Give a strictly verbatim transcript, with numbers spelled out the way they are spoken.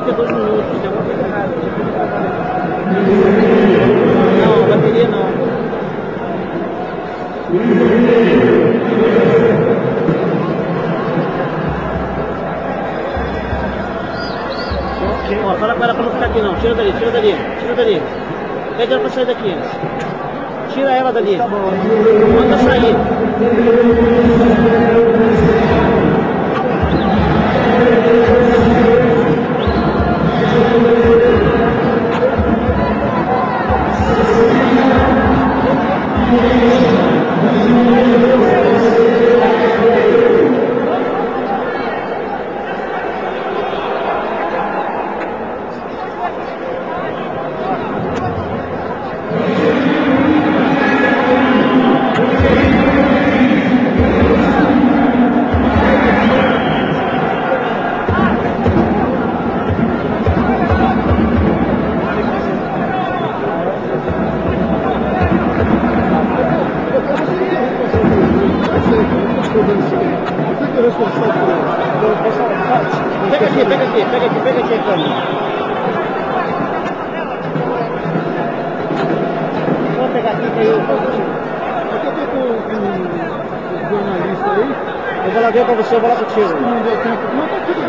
trinta e dois minutos, tem alguma coisa errada. Não, a bateria não. Ó, fala com ela pra não ficar aqui não, tira dali, tira dali, tira dali. Pede ela pra sair daqui. Tira ela dali. Tá bom. Manda sair. Pega aqui, pega aqui, pega aqui, pega aqui a câmera. Vou pegar aqui, que aí eu vou aqui. Aqui eu tô com um jornalista aí. Eu vou lá ver pra você, eu vou lá contigo. Não deu tempo. Não, tá aqui.